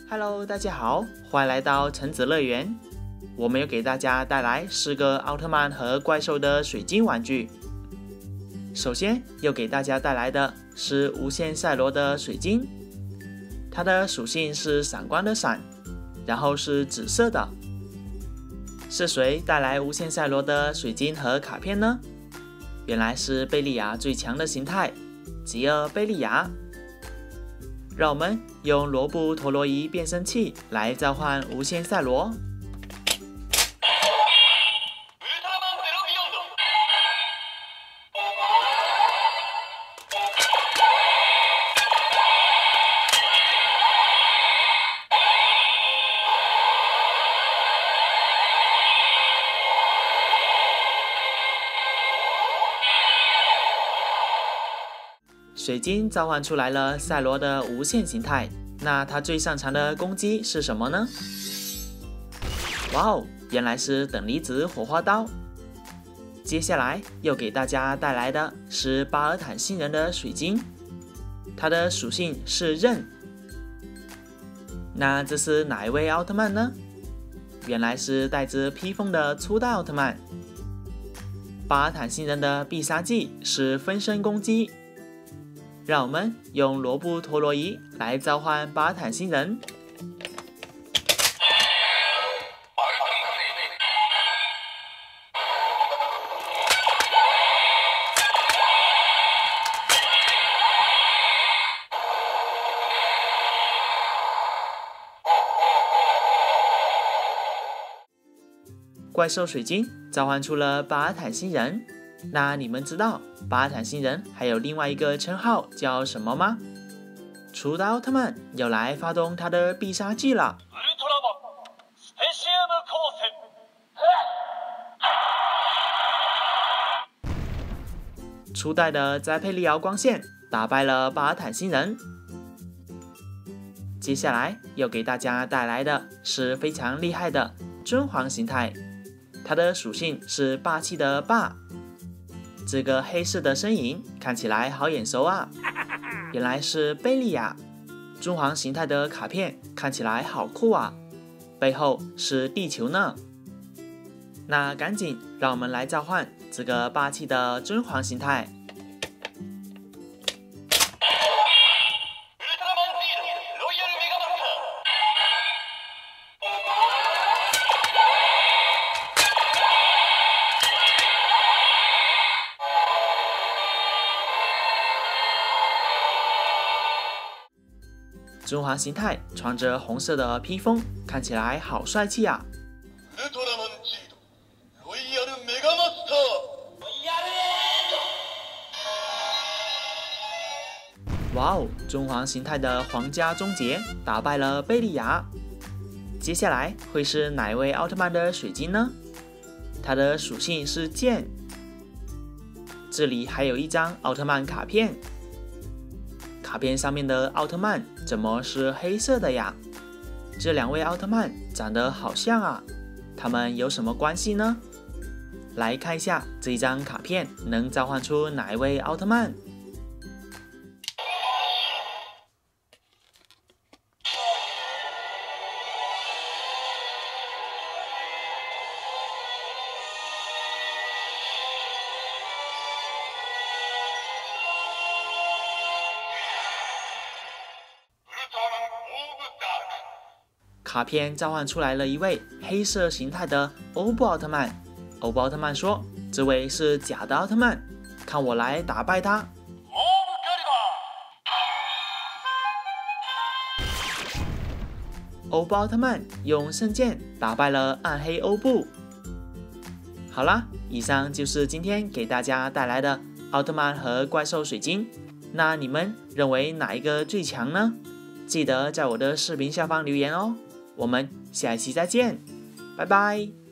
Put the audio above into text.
Hello， 大家好，欢迎来到橙子乐园。我们又给大家带来10个奥特曼和怪兽的水晶玩具。首先又给大家带来的是无限赛罗的水晶，它的属性是闪光的闪，然后是紫色的。是谁带来无限赛罗的水晶和卡片呢？原来是贝利亚最强的形态吉尔贝利亚。让我们用罗布陀螺仪变身器来召唤无限赛罗。水晶召唤出来了赛罗的无限形态，那它最擅长的攻击是什么呢？哇哦，原来是等离子火花刀。接下来又给大家带来的是巴尔坦星人的水晶，它的属性是刃。那这是哪一位奥特曼呢？原来是带着披风的初代奥特曼。巴尔坦星人的必杀技是分身攻击。让我们用罗布陀螺仪来召唤巴尔坦星人。怪兽水晶召唤出了巴尔坦星人。那你们知道巴尔坦星人还有另外一个称号叫什么吗？初代奥特曼要来发动他的必杀技了。初代的栽佩利奥光线打败了巴尔坦星人。接下来要给大家带来的是非常厉害的尊皇形态，它的属性是霸气的霸。这个黑色的身影看起来好眼熟啊，原来是贝利亚。尊皇形态的卡片看起来好酷啊，背后是地球呢。那赶紧让我们来召唤这个霸气的尊皇形态。尊皇形态穿着红色的披风，看起来好帅气啊！哇哦，尊皇形态的皇家终结打败了贝利亚。接下来会是哪一位奥特曼的水晶呢？它的属性是剑。这里还有一张奥特曼卡片。卡片上面的奥特曼怎么是黑色的呀？这两位奥特曼长得好像啊，他们有什么关系呢？来看一下这一张卡片能召唤出哪一位奥特曼？卡片召唤出来了一位黑色形态的欧布奥特曼。欧布奥特曼说：“这位是假的奥特曼，看我来打败他。”欧布奥特曼用圣剑打败了暗黑欧布。好啦，以上就是今天给大家带来的奥特曼和怪兽水晶。那你们认为哪一个最强呢？记得在我的视频下方留言哦。我们下一期再见，拜拜。